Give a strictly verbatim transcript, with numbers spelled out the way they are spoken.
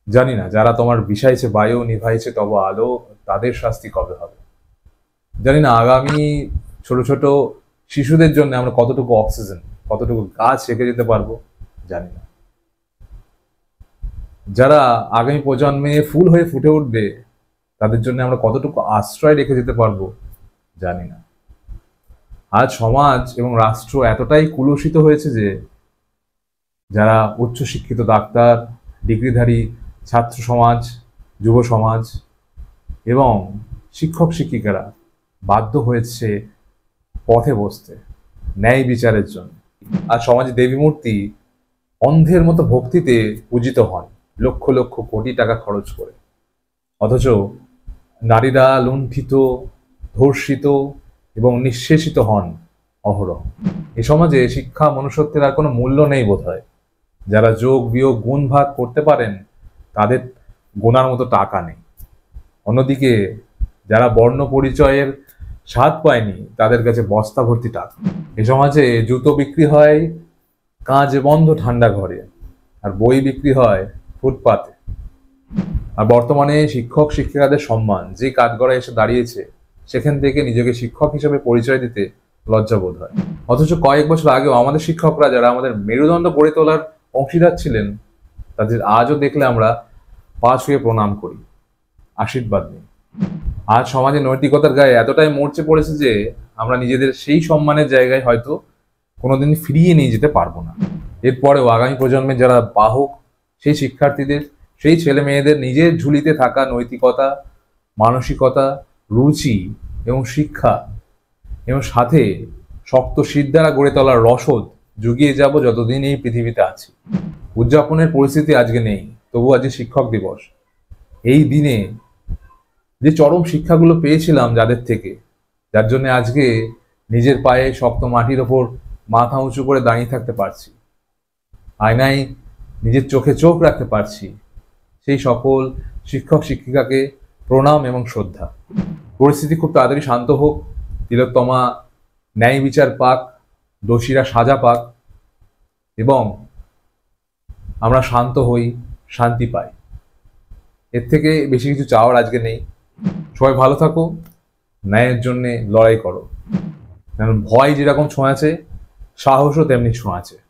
জানি না যারা তোমার বিষাইছে বায়ু নিভাইছে তব আলো, তাদের শাস্তি কবে হবে। জানি না আগামী ছোট ছোট শিশুদের জন্য আমরা কতটুকু অক্সিজেন, কতটুকু গাছ রেখে যেতে পারবো, জানি না। যারা আগামী প্রজন্মে ফুল হয়ে ফুটে উঠবে, তাদের জন্য আমরা কতটুকু আশ্রয় রেখে যেতে পারবো, জানি না। আজ সমাজ এবং রাষ্ট্র এতটাই কুলুষিত হয়েছে যে যারা উচ্চশিক্ষিত ডাক্তার, ডিগ্রিধারী ছাত্র সমাজ, যুব সমাজ এবং শিক্ষক শিক্ষিকারা বাধ্য হয়েছে পথে বসতে ন্যায় বিচারের জন্য। আর সমাজে দেবী মূর্তি অন্ধের মতো ভক্তিতে পূজিত হন লক্ষ লক্ষ কোটি টাকা খরচ করে, অথচ নারীরা লুণ্ঠিত, ধর্ষিত এবং নিঃশেষিত হন অহরহ। এ সমাজে শিক্ষা মনুষ্যত্বের আর কোনো মূল্য নেই বোধ হয়। যারা যোগ বিয়োগ গুণ ভাগ করতে পারেন তাদের গোনার মতো টাকা নেই। অন্যদিকে যারা বর্ণ পরিচয়ের স্বাদ পায়নি তাদের কাছে বস্তা ভর্তি টাকা। এ সমাজে জুতো বিক্রি হয় কাঁচ বন্ধ ঠান্ডা ঘরে, আর বই বিক্রি হয় ফুটপাতে। আর বর্তমানে শিক্ষক শিক্ষিকাদের সম্মান যে কাঠগড়ায় এসে দাঁড়িয়েছে, সেখান থেকে নিজেকে শিক্ষক হিসেবে পরিচয় দিতে লজ্জা বোধ হয়। অথচ কয়েক বছর আগেও আমাদের শিক্ষকরা যারা আমাদের মেরুদণ্ড গড়ে তোলার অংশীদার ছিলেন, তাদের আজও দেখলে আমরা পা ছুঁয়ে প্রণাম করি, আশীর্বাদ নিই। আজ সমাজে নৈতিকতার গায়ে এতটাই মরচে পড়েছে যে আমরা নিজেদের সেই সম্মানের জায়গায় হয়তো কোনোদিন ফিরিয়ে নিয়ে যেতে পারবো না। এরপরেও আগামী প্রজন্মে যারা বাহক, সেই শিক্ষার্থীদের, সেই ছেলে মেয়েদের নিজের ঝুলিতে থাকা নৈতিকতা, মানসিকতা, রুচি এবং শিক্ষা এবং সাথে শক্ত শীত দ্বারা গড়ে তোলার রসদ জুগিয়ে যাব যতদিন এই পৃথিবীতে আছি। উদযাপনের পরিস্থিতি আজকে নেই, তবু আজকে শিক্ষক দিবস। এই দিনে যে চরম শিক্ষাগুলো পেয়েছিলাম যাদের থেকে, যার জন্য আজকে নিজের পায়ে শক্ত মাটির ওপর মাথা উঁচু করে দাঁড়িয়ে থাকতে পারছি, আয়নায় নিজের চোখে চোখ রাখতে পারছি, সেই সকল শিক্ষক শিক্ষিকাকে প্রণাম এবং শ্রদ্ধা। পরিস্থিতি খুব তাড়াতাড়ি শান্ত হোক, তিলোত্তমা ন্যায় বিচার পাক, দোষীরা সাজা পাক এবং আমরা শান্ত হই, শান্তি পাই। এর থেকে বেশি কিছু চাওয়ার আজকে নেই। সবাই ভালো থাকো, ন্যায়ের জন্যে লড়াই করো। কারণ ভয় যেরকম ছোঁয়াছে, সাহসও তেমনি ছোঁয়াছে।